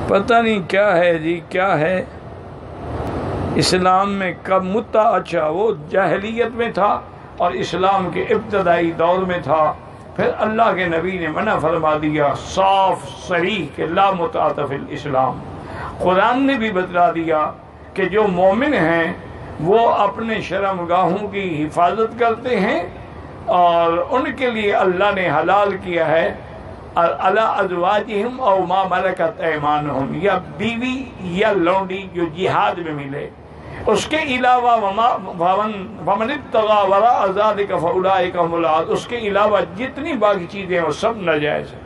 पता नहीं क्या है जी, क्या है इस्लाम में। कब मुत्ता, अच्छा वो जाहिलियत में था और इस्लाम के इब्तदाई दौर में था। फिर अल्लाह के नबी ने मना फरमा दिया साफ सरीह के ला मुत्ता फिल इस्लाम। कुरान ने भी बतला दिया कि जो मोमिन हैं वो अपने शर्मगाहों की हिफाजत करते हैं और उनके लिए अल्लाह ने हलाल किया है अला अज़वाजिहिम औ मा मलकत ऐमानुहुम, या बीवी या लौंडी जो जिहाद में मिले। उसके अलावा वमन इब्तगा वरा ज़ालिका फउलाइका हुमुल आदून, उसके अलावा जितनी बाकी चीज़ें हैं वो सब नाजायज़ है।